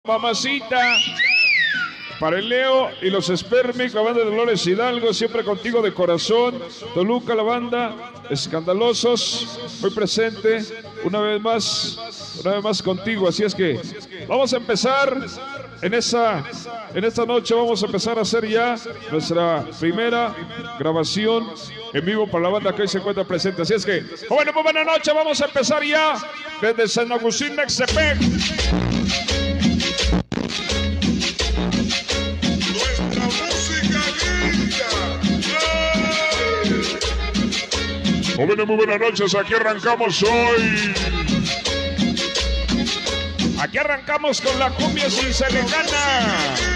mamacita. Para el Leo y los Spermic, la banda de Dolores Hidalgo, siempre contigo de corazón. Toluca, la banda Escandalosos, muy presente, una vez más contigo. Así es que vamos a empezar en esta noche, vamos a empezar a hacer ya nuestra primera grabación en vivo para la banda que hoy se encuentra presente. Así es que, bueno, muy buena noche, vamos a empezar ya desde San Agustín, Mextepec. Muy buenas noches, aquí arrancamos hoy. Aquí arrancamos con la cumbia sincelegana.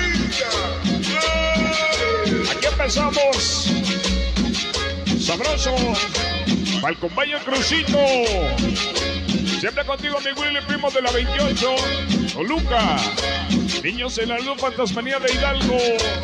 Aquí empezamos. Sabroso. Para el compañero Crucito. Siempre contigo, mi Willy, primo de la 28. Toluca. Niños en la luz, Fantasmanía de Hidalgo.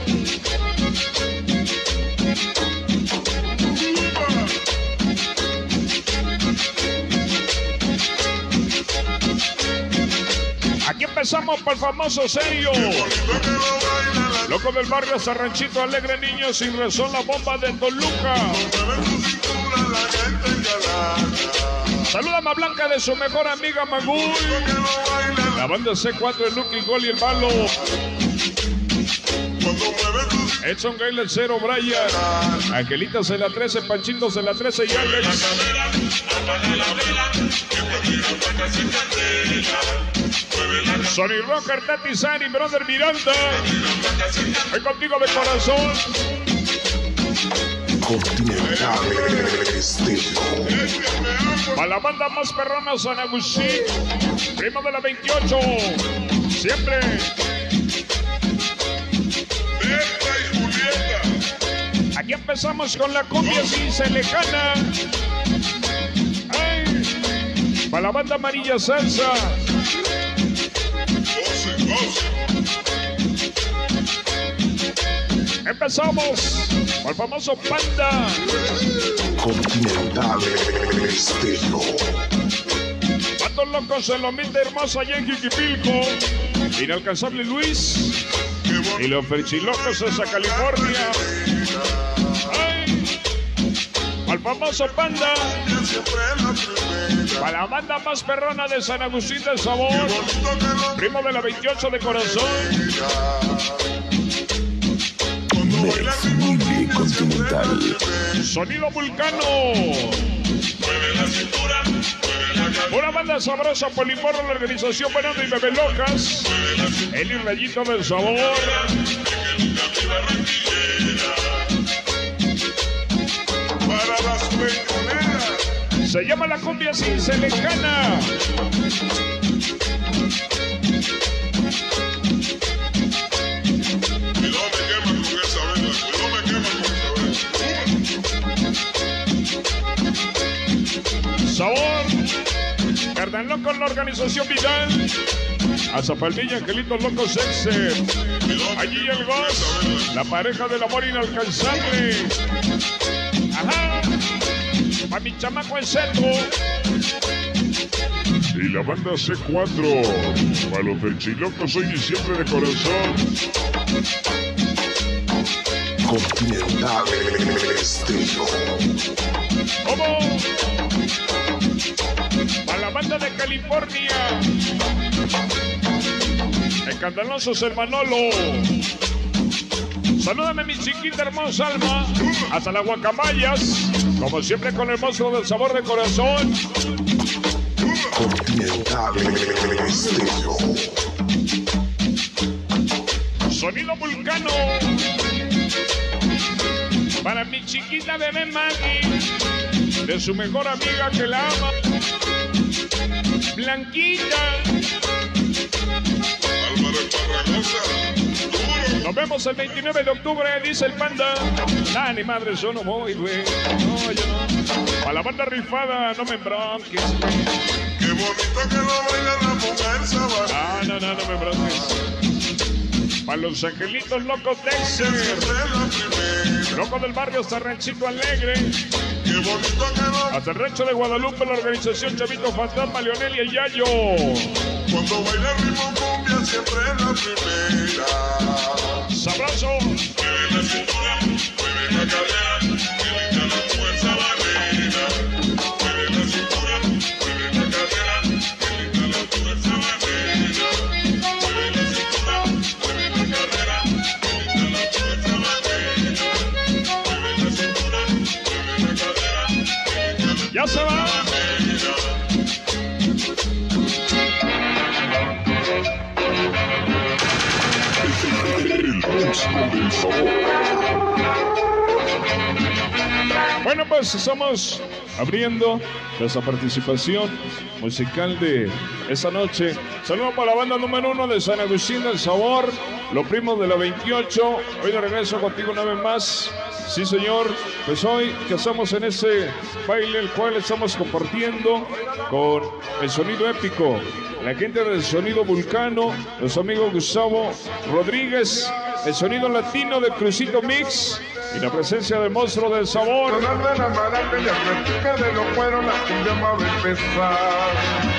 Aquí empezamos por el famoso sello. Loco del barrio hasta Ranchito Alegre, niños sin razón, la bomba de Toluca. Saluda a Blanca de su mejor amiga Magul. La banda C4, el Lucky Gol y el Balo. Edson Gayle, el 0, Brian. Angelitas en la 13, Panchitos en la 13 y Alex. Sony Rocker, Tati Sani, Brother Miranda. Voy contigo de corazón. Para la banda más perrona, San Agustín, primo de la 28. Siempre. Aquí empezamos con la cumbia sincelegana. Para la banda amarilla salsa. Empezamos con el famoso Panda. Continental Estilo. Patos locos en Lomita Hermosa y en Jiquipilco. Inalcanzable Luis. Y los Ferchilocos hasta California. Al famoso Panda. Para la banda más perrona de San Agustín del Sabor, primo de la 28 de corazón. Continental. Sonido Vulcano. Una banda sabrosa, Poliporro, la organización Venado y Bebé Locas. El Rayito del Sabor. Para las peñoneras. Se llama la cumbia sincelegana. Cuidado me quema con esa vela. Cuidado me quema con esa vela. Sabor. Cardan Loco, la organización Vidal. A Zapaldilla, Angelitos Locos Exer. Allí el Goz. La pareja del amor inalcanzable. Ajá. Pa' mi chamaco en seco. Y la banda C4. Para los Ferchilocos hoy y siempre de corazón. Continental Estilo. ¿Cómo? A la banda de California. Escandalosos el Manolo. Salúdame mi chiquita hermosa alma. Hasta las guacamayas. Como siempre con el monstruo del sabor de corazón. Continental Estilo. Sonido Vulcano. Para mi chiquita bebé Maggie. De su mejor amiga que la ama. Blanquita. Álvaro Esparragosa. Nos vemos el 29 de octubre, dice el Panda. Ah, ni madre, yo no voy, güey. No, yo no. Para la banda rifada, no me embronques. Qué bonito que lo baila la mujer sabana. Ah, no me embronques. Para los angelitos locos Dexter. Loco del barrio hasta Ranchito Alegre. Qué bonito que lo. Hasta el Rancho de Guadalupe, la organización Chavito Fantasma, Leonel y el Yayo. Cuando baila el ritmo cumbia siempre la la primera. Sabroso. Mueve la cintura, mueve la cadera, mueve la fuerza barrera. Mueve la cintura, mueve la cadera, mueve la fuerza barrera. Mueve la cintura, mueve la cadera, mueve la fuerza barrera. Mueve la cintura, mueve la cadera, mueve la Ya se va. El monstruo del sabor. Bueno, pues estamos abriendo nuestra participación musical de esta noche. Saludos para la banda número 1 de San Agustín del Sabor, los primos de la 28. Hoy de regreso contigo una vez más. Sí, señor. Pues hoy que estamos en ese baile, el cual estamos compartiendo con el sonido épico, la gente del sonido Vulcano, nuestro amigo Gustavo Rodríguez, el sonido latino de Crucito Mix y la presencia del monstruo del sabor. Sonando la maraca y al repique de los cueros la cumbia va a empezar.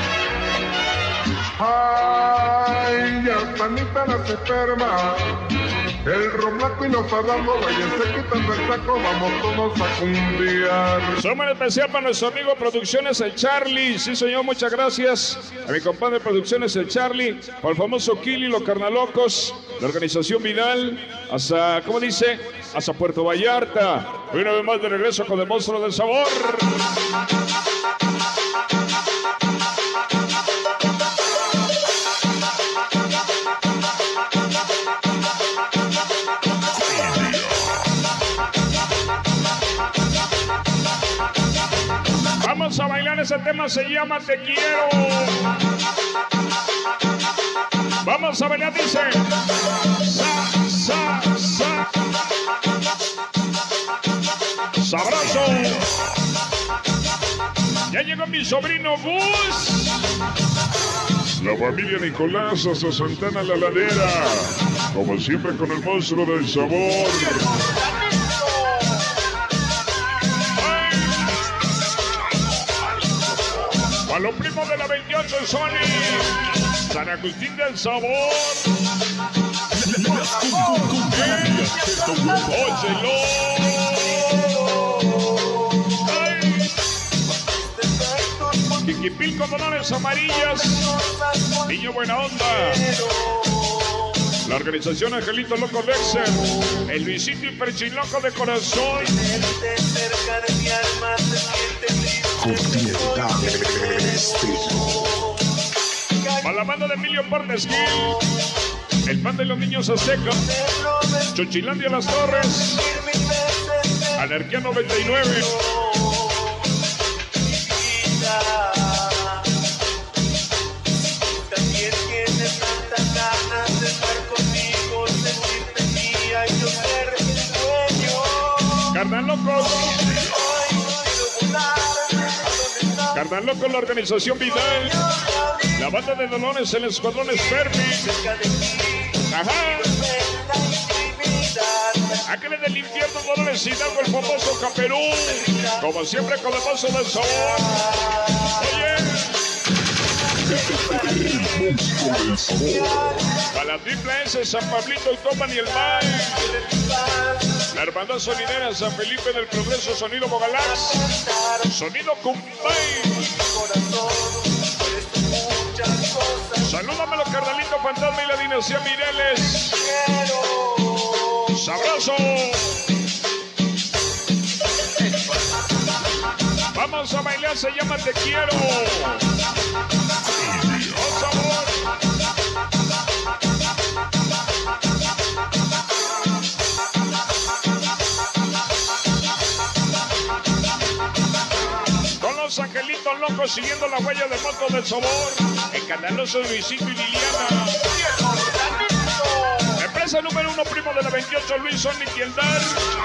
Ay, ya están listas las espermas. El ron blanco y los sarrangos, váyanse quitando el saco, vamos todos a cumbiar. Somos especial para nuestro amigo Producciones El Charlie. Sí, señor, muchas gracias a mi compadre Producciones El Charlie, por el famoso Kili, los Carnalocos, la organización Vidal, hasta, ¿cómo dice? Hasta Puerto Vallarta. Hoy una vez más de regreso con el monstruo del sabor. Vamos a bailar, ese tema se llama Te Quiero. Vamos a bailar, dice sa, sa, sa. Sabroso. Ya llegó mi sobrino Gus. La familia Nicolás hasta Santana la Ladera. Como siempre con el monstruo del sabor. A los primos de la 28 Sony, San Agustín del Sabor. Óyelo. Quiquipil con dolores amarillas. Niño buena onda. La organización Angelito Loco Dexter. El Luisito Hiperchiloco de corazón. Continental Estéreo. Para la banda de Emilio Portesquil, el pan de los niños aztecas, Chochilandia Las Torres, Anarquía 99. También tienes tantas ganas de estar conmigo, sentirte mía y yo ser el dueño. Carnal Locos. Carnal Loco, la organización Vidal, la banda de Dolores, el escuadrón Spermi. Ajá. Aquel del infierno, Dolores Hidalgo, el famoso Caperú. Como siempre con el paso del sabor. Oye. El monstruo del sabor. Para la triple S, San Pablito y Toman y el Mal. La hermandad sonidera San Felipe del Progreso, sonido Bogalax. Sonido Cumbay. Salúdame a los carnalitos Fantasma y la dinastía Mireles. Sabroso. Vamos a bailar, se llama Te Quiero. ¡Oh, sabor! Con los angelitos locos siguiendo la huella de moto del sabor. Escandaloso Luisito y Liliana. Empresa número 1, primo de la 28, Luis Sonic y el Dar.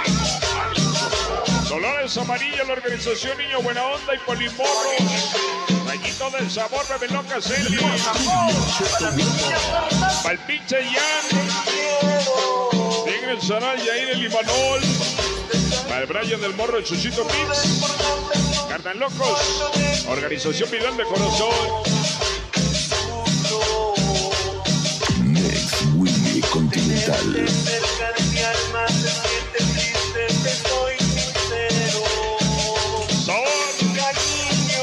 Dolores Amarilla, la organización Niño Buena Onda y Polimorro. Rayito del Sabor, Bebe Loca Celi. Palpinche Yan. Tigre Saray, Yair el Imanol. Para Brian del Morro, el Chuchito Mix. Carnal Locos, organización Vidal de Corazón. Next Oficial. Cerca de mi alma se siente triste, te soy sincero. Sabor. Cariño.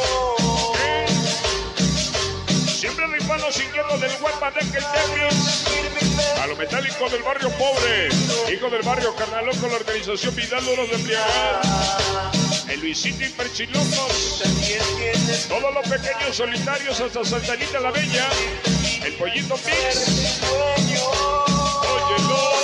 Siempre rifando los inquietos del Guapan de Kentucky. A lo metálico del barrio pobre. Hijo del barrio Carnalón con la organización Vidal Duros de Embriagar. El Luisito y Perchilocos. Todos los pequeños solitarios hasta Santa Anita la Bella. El Pollito Mix. Óyelo.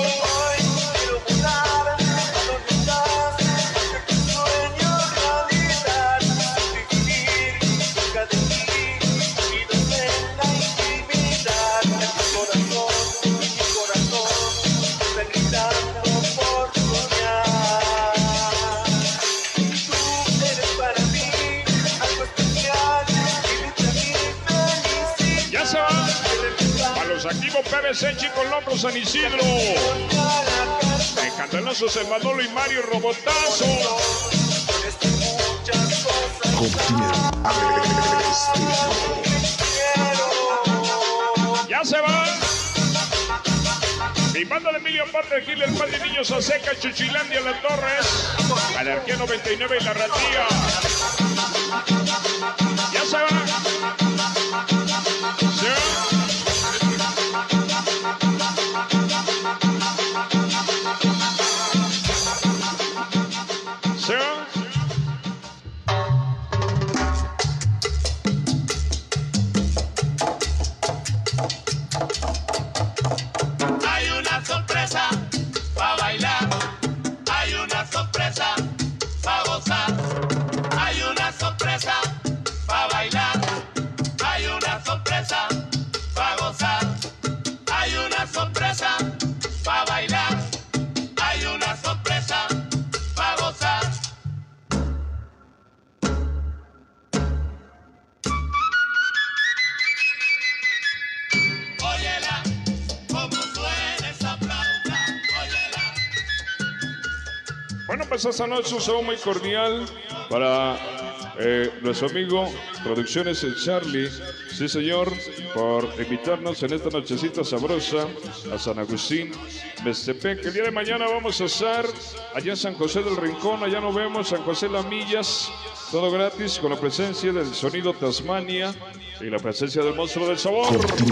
Activo PVC, Chico Lombro, San Isidro. Escandalosos el Manolo y Mario Robotazo. Ya se va. Mi banda de Emilio Parte de Gil, el Pan de Niños Aseca, Chuchilandia, La Torres. Anarquía 99 y La Ratía. Ya se va. Se va. Hay una sorpresa para bailar, hay una sorpresa para gozar, hay una sorpresa para bailar, hay una sorpresa para gozar, hay una sorpresa para bailar, hay una sorpresa para gozar. Óyela, cómo suena esa flauta, óyela. Bueno, pues esta noche un saludo muy cordial para nuestro amigo Producciones El Charlie, sí señor, por invitarnos en esta nochecita sabrosa a San Agustín, Meztepec. El día de mañana vamos a estar allá en San José del Rincón, allá nos vemos, San José Las Millas, todo gratis con la presencia del Sonido Tasmania y la presencia del Monstruo del Sabor.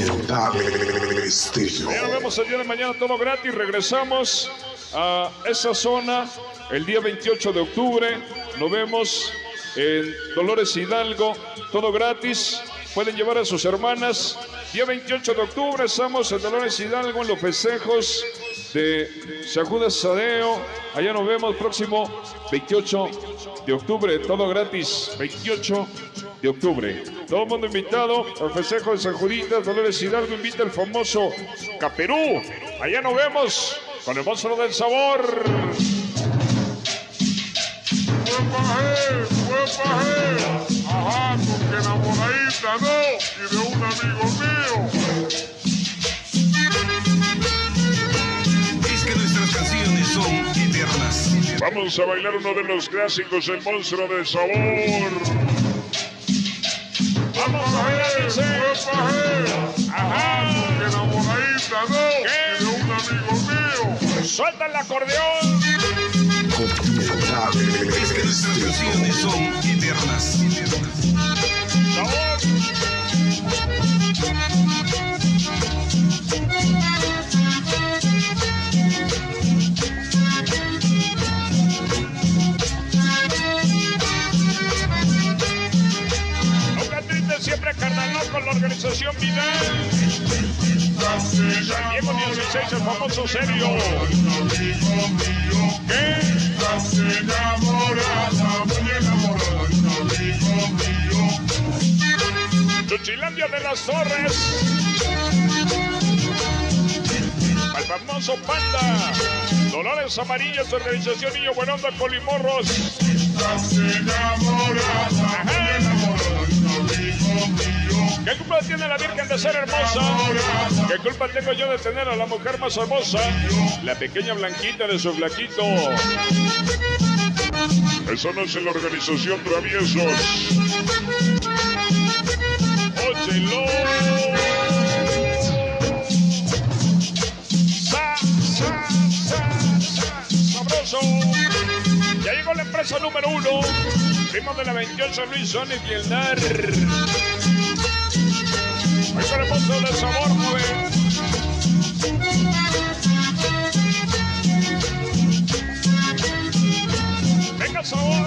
Ya nos vemos el día de mañana, todo gratis. Regresamos a esa zona el día 28 de octubre. Nos vemos en Dolores Hidalgo, todo gratis. Pueden llevar a sus hermanas. Día 28 de octubre estamos en Dolores Hidalgo en los festejos de San Judas Tadeo. Allá nos vemos próximo 28 de octubre, todo gratis. 28 de octubre. Todo el mundo invitado al festejo de San Juditas. Dolores Hidalgo invita al famoso Caperú. Allá nos vemos con el Monstruo del Sabor. Ajá, porque enamoradita no, y de un amigo mío. Es que nuestras canciones son eternas. Vamos a bailar uno de los clásicos, el Monstruo del Sabor. Vamos a bailar ese. Ajá, porque enamoradita no, y de un amigo mío. Suelta el acordeón. Es que nuestras canciones son eternas. Sabor. Nunca triste, siempre carnal con la organización Vidal. San Diego 16, el famoso serio. ¿Qué? Estás enamorada, muy enamorada de un amigo mío. Chuchilandia de las Torres. Al famoso Panda. Dolores Amarillas, organización Niño Buenonda Colimorros. Estás enamorada, muy enamorada de un amigo mío. ¿Qué culpa tiene la Virgen de ser hermosa? ¿Qué culpa tengo yo de tener a la mujer más hermosa? La pequeña blanquita de su flaquito. Esa noche en la organización Traviesos. Óyelo. Llegó la empresa número 1. Primo de la 28, Luis Sonic y el Nar. Hoy con el monstruo del sabor, joven. Venga, sabor.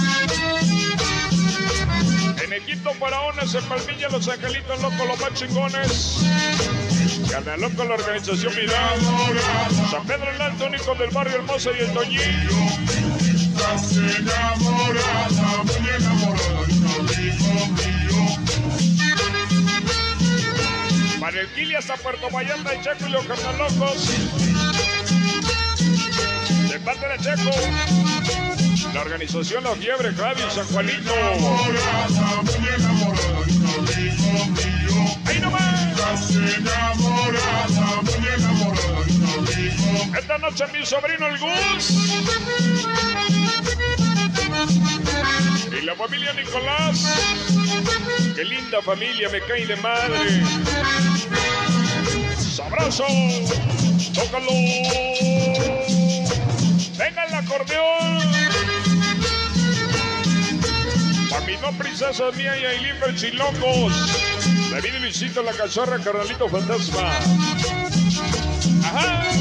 En Egipto, Faraones, en Palmilla, Los Angelitos Locos, los más chingones. Gana Loco, la organización Vidal. San Pedro el Alto, Único del Barrio Hermoso y el Toñillo. Estás enamorada, muy enamorada de un amigo mío. Para el Kili hasta Puerto Vallarta y Checo y los Carnalocos. De parte de Checo. La organización La Fiebre, Javi, San Juanito. Enamorada, muy enamorada de un amigo mío. ¡Ahí nomás! Estás enamorada, muy enamorada de un amigo. Esta noche mi sobrino el Gus. Y la familia Nicolás. Qué linda familia, me cae de madre. ¡Sabroso! ¡Tócalo! ¡Venga el acordeón! Pa' mi no princesa mía y Ailín Berchilocos. David y Luisito la Cachorra, Carnalito Fantasma. ¡Ajá!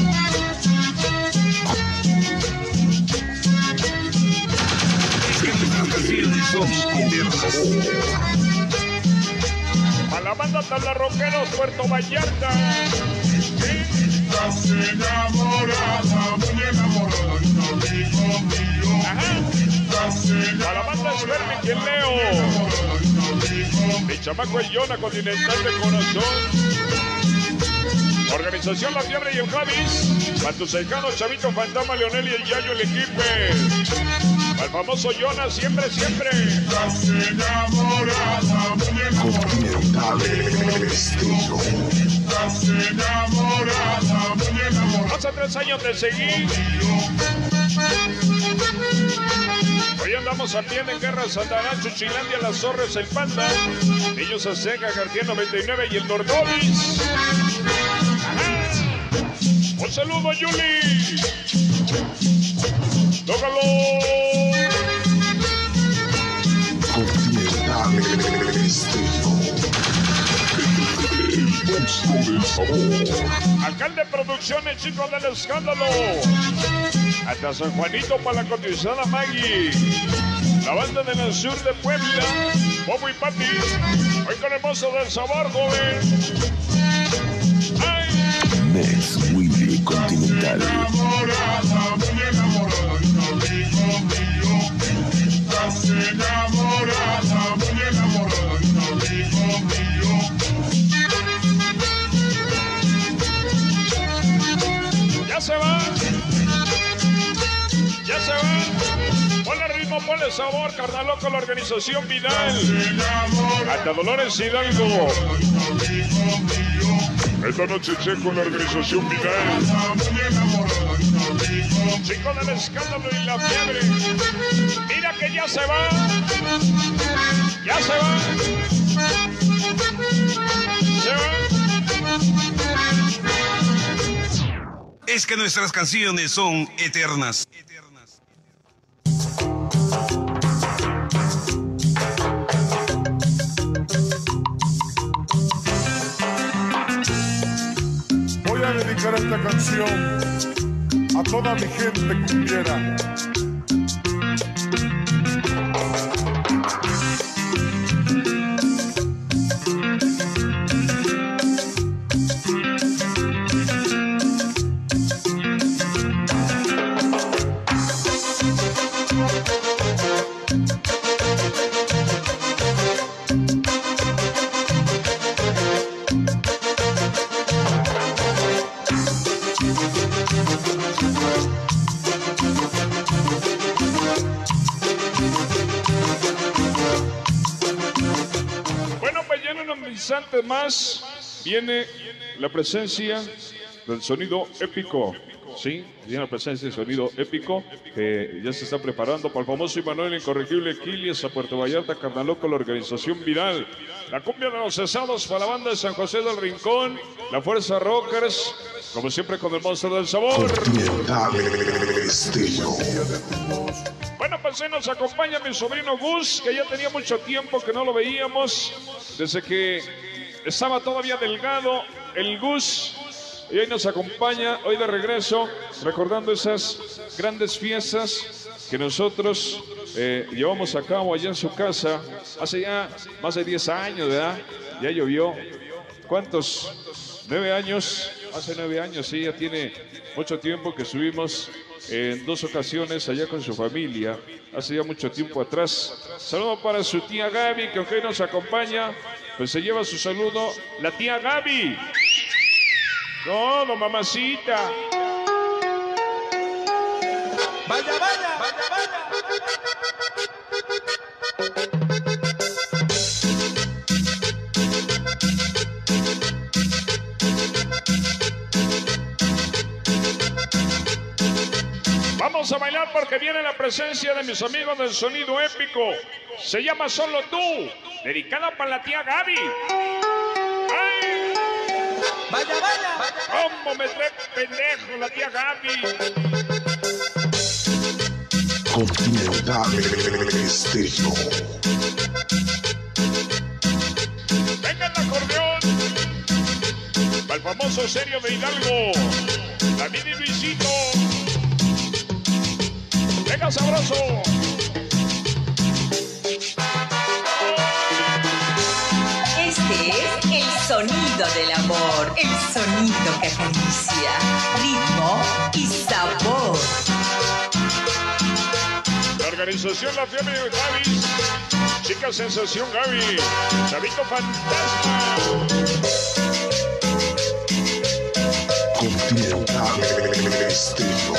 A la banda Tablarroqueros, Puerto Vallarta. Estás enamorada, muy enamorada de un amigo mío. Ajá. A la banda Spermi y el Leo. Mi chamaco el Yona, Continental de Corazón. Organización La Fiebre y el Javis. Para tus cercanos, Chavito Fantasma, Leonel y el Yayo, el equipo. Al famoso Yona, siempre, siempre. Estás enamorada, muy enamorada. Estás enamorada, muy enamorada. Hace 3 años te seguí. Hoy andamos a pie en Guerra, Santarán, Chuchilandia, Las Zorres, el Panda. Niños Azteca, García 99 y el Dordovis. Ajá. Un saludo, Yuli. ¡Tócalo! Alcalde Producciones, chicos del escándalo. Hasta San Juanito para la cotizada Maggie. La banda de la sur de Puebla. Bobo y Pati. Hoy con el mozo del sabor, joven. ¡Ay! Next Willy Continental. Enamorada, muy enamorada de un amigo mío. Estás enamorada, muy enamorada de un amigo mío. Ya se va. Ya se va. Ponle ritmo, ponle sabor, Carnaloco, la organización Vidal. Hasta Dolores Hidalgo. Esta noche Checo, la organización Vidal. Chicos del escándalo y la fiebre. Mira que ya se va. Ya se va. Se va. Es que nuestras canciones son eternas. Voy a dedicar esta canción a toda mi gente cumbiera. Instantes más viene la presencia del sonido épico Sí, tiene la presencia de sonido épico. Ya se está preparando para el famoso Imanuel Incorregible Quiles a Puerto Vallarta, Carnaloco, la organización Viral. La cumbia de los cesados para la banda de San José del Rincón. La Fuerza Rockers, como siempre con el monstruo del sabor. Bueno, pues nos acompaña mi sobrino Gus, que ya tenía mucho tiempo que no lo veíamos. Desde que estaba todavía delgado el Gus. Y hoy nos acompaña, hoy de regreso, recordando esas grandes fiestas que nosotros llevamos a cabo allá en su casa hace ya más de 10 años, ¿verdad? Ya llovió. ¿Cuántos? 9 años. Hace 9 años, sí, ya tiene mucho tiempo que estuvimos en 2 ocasiones allá con su familia. Hace ya mucho tiempo atrás. Saludo para su tía Gaby, que hoy nos acompaña. Pues se lleva su saludo la tía Gaby. No, no, mamacita. Vaya, vaya, vaya, vaya. Vamos a bailar porque viene la presencia de mis amigos del sonido épico. Se llama Solo Tú, dedicada para la tía Gaby. ¡Ay! Vaya, vaya. ¿Cómo me trae pendejo la tía Gaby? Continental Estéreo. Venga el acordeón. Para el famoso serio de Hidalgo. David y Luisito. Venga sabroso. Este es el sonido del amor, el sonido que acaricia, ritmo y sabor. La organización La Fiebre de Gaby, Chica Sensación Gaby, Chavito Fantasma. Continental Estéreo.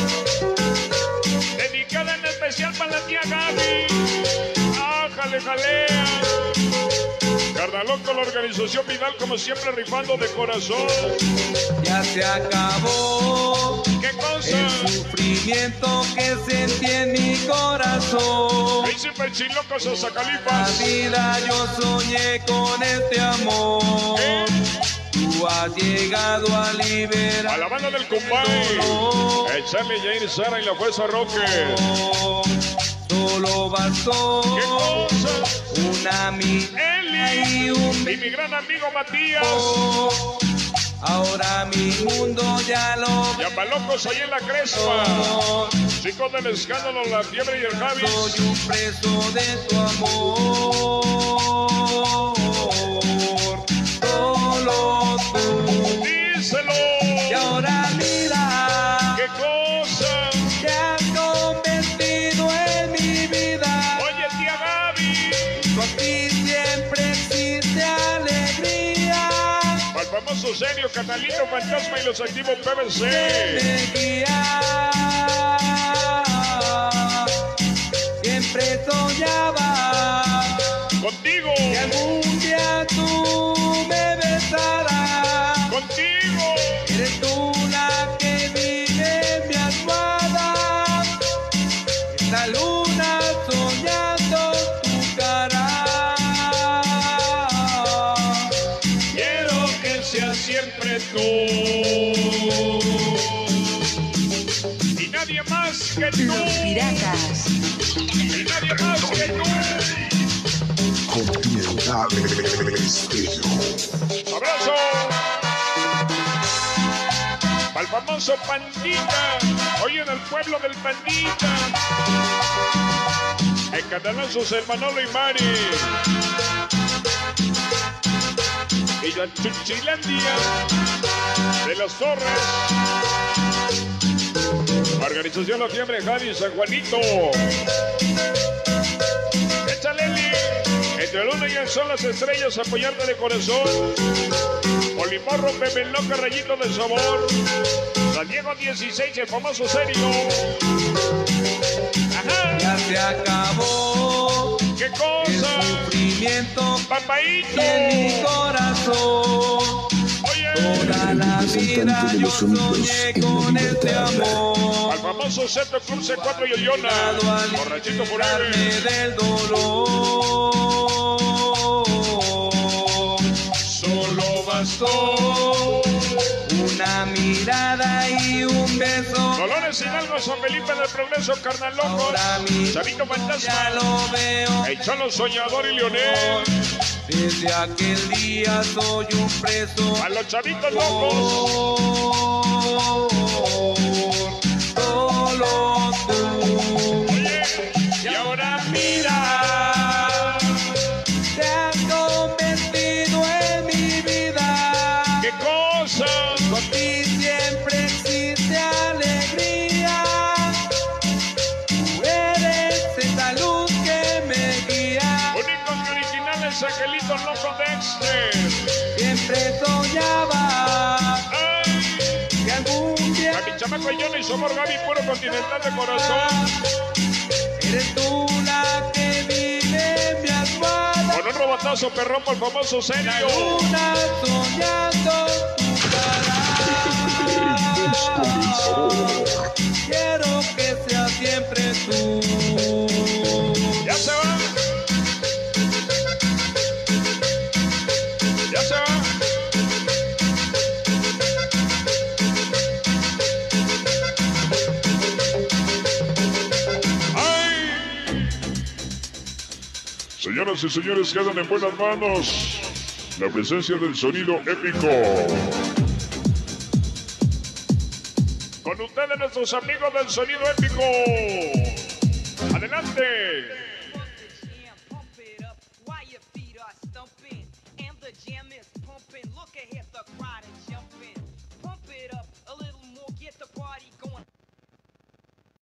Dedicada en especial para la tía Gaby. ¡Ájale, jalea! Carnaloco, la organización Vidal, como siempre, rifando de corazón. Ya se acabó ¿Qué cosa? el sufrimiento que sentí en mi corazón. Príncipe Chilocos a La Zacalipas. vida yo soñé con este amor. Tú has llegado a liberar. A la banda del Cumbay. Echarle Jair Sara y la Fuerza Rocker. Solo bastó ¿Qué cosa? una mirada y un Y mi gran amigo Matías. beso. Ahora mi mundo ya lo Llamalocos ahí en la Crespa. veo. Chicos del escándalo, la fiebre y el Javis. Soy un preso de tu amor. Solo tú. Díselo. Y ahora mira, ¿Qué cosa? te has convertido en mi vida. Oye, tía Gaby. Por ti siempre existe alegría. Para el famoso serio, Catalito Fantasma y los activos PVC. Me guía. Siempre soñaba Contigo. que algún día tú me besarás. Contigo. Eres tú la que vive en mi almohada. Esta luna soñando tu cara. Quiero que seas siempre tú. Y nadie más que tú. Los piratas. Y nadie más que tú. Continental Estéreo. ¡Abrazo! Para el famoso Pandita. Hoy en el pueblo del Pandita. En Canalazos, el Manolo y Mari. Y la Chuchilandia de las Torres. Organización La Fiebre, Javi, San Juanito. Échale, Eli. Entre la luna y el sol, las estrellas, apoyarte de corazón. Oliporro, Pepe Loca, Rayito de Sabor. San Diego 16, el famoso serio. Ajá. Ya se acabó ¿Qué el cosa? sufrimiento Papaito. en mi corazón. Oye. Toda Toda la vida yo soñé con este amor. Al famoso Centro Club C4 Yoyona. Borrachito forever. Del dolor. Solo bastó una mirada y un beso. Dolores Hidalgo, San Felipe del Progreso, Carnal Loco, Ahora mi Chavito Fantasma, ya lo veo. el Cholo Soñador y Leonel. Desde aquel día soy un preso. A los Chavitos Locos. Solo tú. Oye, y ahora mira. Te has convertido en mi vida. ¿Qué cosa? Por ti siempre existe alegría. Tú eres esa luz que me guía. Únicos y originales, Angelitos Locos Dexter. Siempre soñaba Ay, que algún día a mi chamaco y Johnny somos Gaby, puro continental de corazón. eres tú la que vive en mi almohada. Con un robotazo perrón por el famoso Serio. Una soñando tu cara. Quiero que sea siempre tú. Ya se va. Ya se va. ¡Ay! Señoras y señores, quedan en buenas manos la presencia del sonido épico. Con ustedes, nuestros amigos del sonido épico. Adelante.